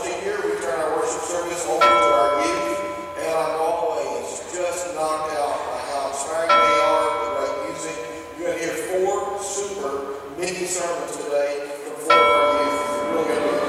once a year we turn our worship service over to our youth, and I'm always just knocked out by how inspiring they are, the great music. You're going to hear 4 super mini sermons today from 4 of our youth. You're really going to be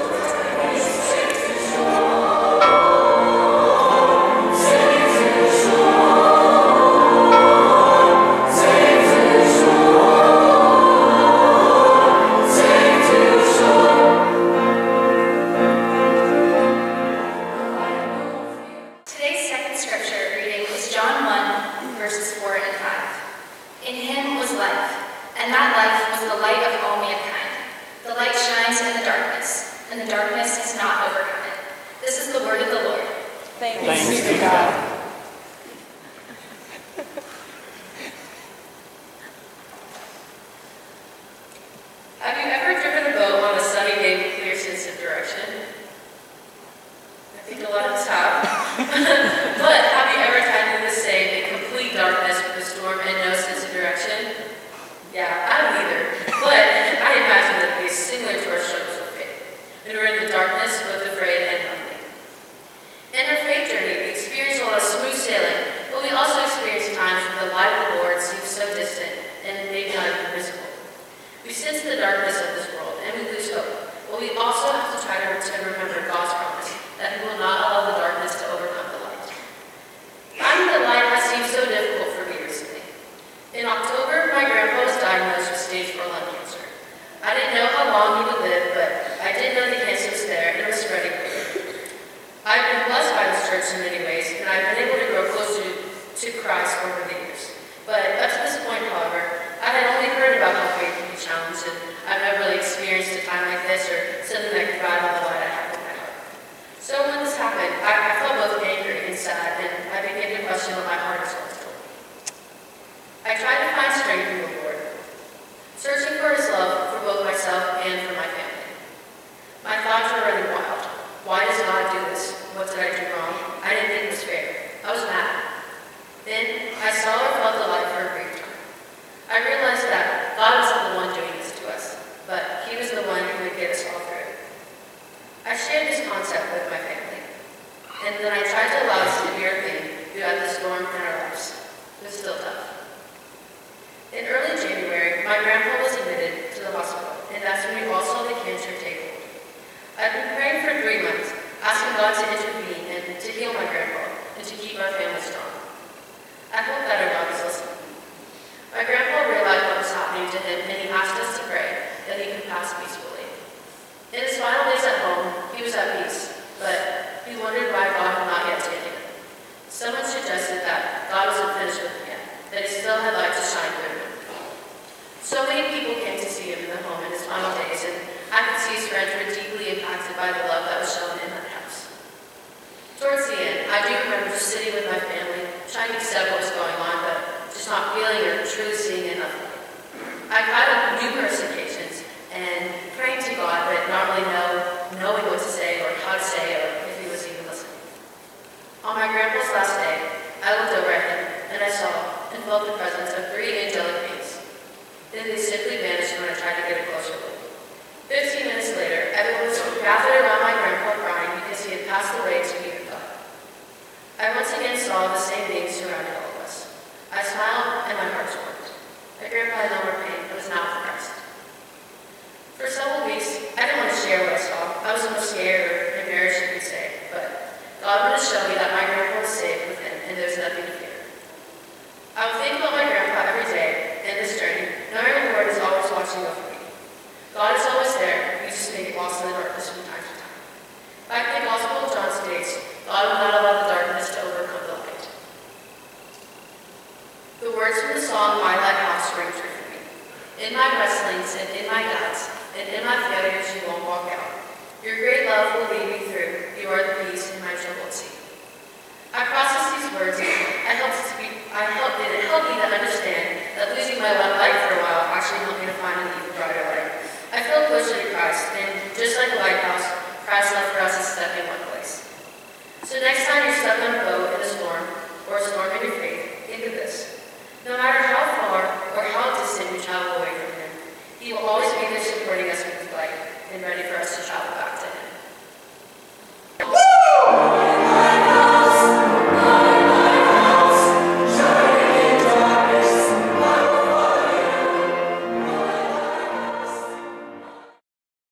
He will always be there supporting us with his light and ready